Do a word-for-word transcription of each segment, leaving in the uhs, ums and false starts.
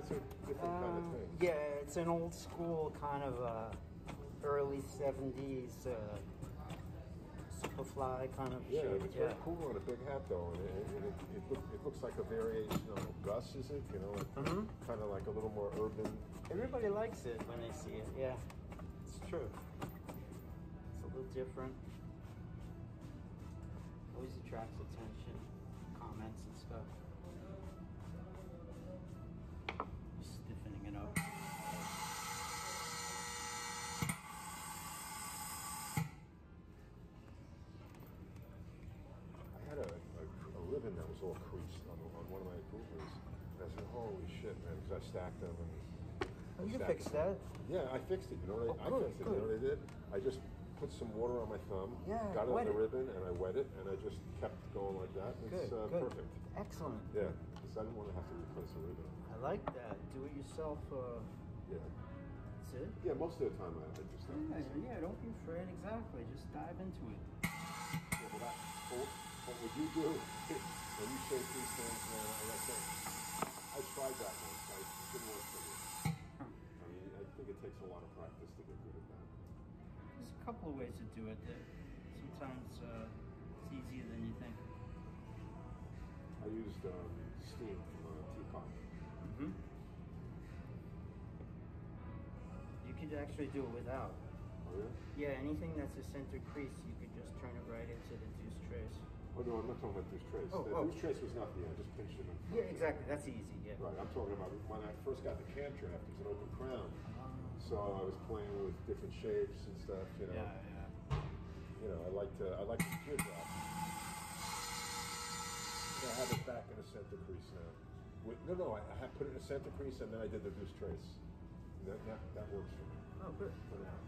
it's a different um, kind of thing. Yeah, it's an old school kind of uh, early seventies uh, Superfly kind of yeah, shape. it's Yeah, very cool on a big hat though, and it, it, it, it, look, it looks like a variation on Gus, is it? You know, like, mm-hmm. kind of like a little more urban. Everybody likes it when they see it. Yeah, it's true. It's a little different. Always attracts attention, comments and stuff. Just stiffening it up. I had a, a, a ribbon that was all creased on, on one of my Goobers. And I said, holy shit, man, because I stacked them. And oh, you fixed that? Yeah, I fixed it. You know what I, oh, good, I fixed it. good. You know what I did? I just put some water on my thumb, yeah, got it on the it. ribbon, and I wet it, and I just kept going like that. It's good, uh, good. perfect. Excellent. Yeah, because I didn't want to have to replace the ribbon. I like that. Do it yourself. Uh, yeah. That's it? Yeah, most of the time I, I just stuff. Yeah, yeah, don't be afraid. Exactly. Just dive into it. Yeah, but I, what, what would you do when you shape these things? Man, like that. I tried that once. I it didn't work for me. Huh. I mean, I think it takes a lot of practice to get good at that. There's a couple of ways to do it. That sometimes uh, it's easier than you think. I used um, steam from a teapot. Mm-hmm. You could actually do it without. Oh yeah? Yeah, anything that's a center crease, you could just turn it right into the deuce trace. Oh no, I'm not talking about deuce trace. Oh, the oh. deuce trace was nothing. I just pinched it in front. Yeah, exactly. That's easy. Yeah. Right. I'm talking about when I first got the cam draft. It was an open crown, Um, so I was playing with different shapes and stuff. You know. Yeah, yeah. You know, I like to. I like the teardrop. I have it back in a center crease now. With, no, no, I, I put it in a center crease and then I did the deuce trace. That that, that works for me. Oh, good. For now.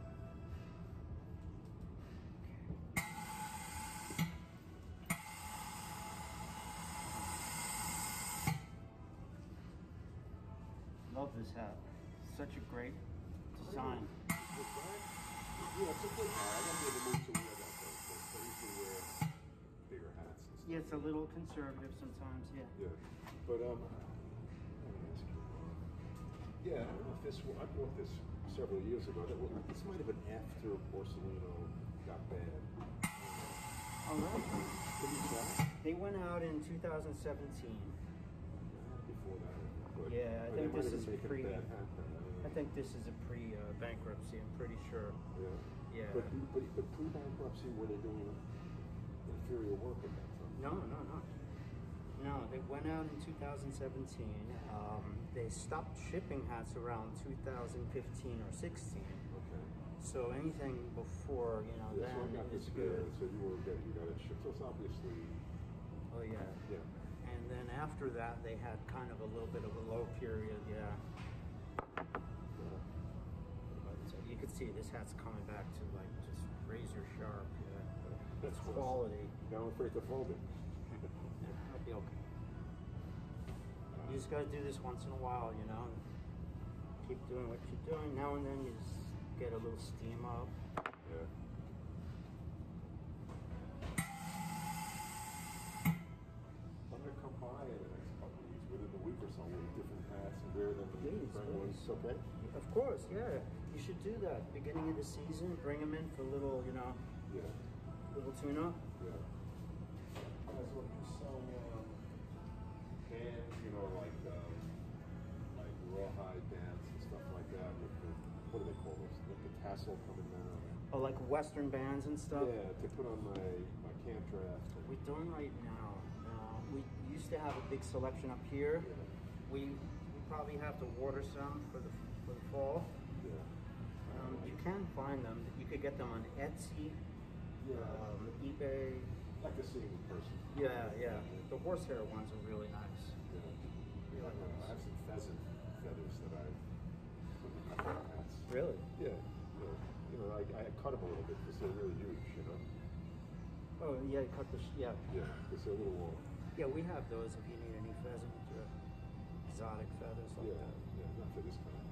Love this hat. Such a great design. Yeah, it's a good hat. I don't be able to move to wear that though. I usually wear bigger hats and stuff. Yeah, it's a little conservative sometimes, yeah. Yeah. But um let me ask you. Yeah, I don't know if this I bought this several years ago. This might have been after Borsalino got banned. All right. They went out in two thousand seventeen. Before that. But, yeah, I but think this is pre. Bad hat then. I think this is a pre uh, bankruptcy. I'm pretty sure. Yeah. Yeah. But but, but pre bankruptcy, were they doing inferior work at that time? No, no, no. No, they went out in two thousand seventeen. Um, they stopped shipping hats around two thousand fifteen or sixteen. Okay. So anything before, you know, yeah, then so I got is this good. So you were getting, you got it shipped. So it's obviously. Oh yeah. Yeah. And then after that, they had kind of a little bit of a low period. Yeah. yeah. But uh, you could see this hat's coming back to like just razor sharp. Yeah. That's It's quality. Now I'm afraid to fold it. Yeah, that'll be okay. You just gotta do this once in a while, you know. Keep doing what you're doing. Now and then you just get a little steam up. Yeah. I'm gonna come by in the next couple of weeks, within the week or so, with different hats and wear them. Please, please. Okay. Of course, yeah. You should do that. Beginning of the season, bring them in for a little, you know, Yeah. little tune-up. Yeah. Guys, look, you sell um, bands, you know, like um, like rawhide bands and stuff like that. With the, what do they call those? With the tassel coming down. Oh, like Western bands and stuff? Yeah, to put on my my camp draft. We don't right now. No. We used to have a big selection up here. Yeah. We we probably have to water some for the for the fall. Yeah. Um, you can find them. You could get them on Etsy, Yeah. um, eBay. Like to see them in person. Yeah, yeah. The horsehair ones are really nice. Yeah. Really I nice. have some pheasant feathers that I put in my hats. Really? Yeah. Yeah. You know, I, I cut them a little bit because they're really huge, you know? Oh, yeah, you cut the, sh yeah. Yeah, because they're a little long. Yeah, we have those if you need any pheasant or exotic feathers like Yeah, that. yeah, not for this kind of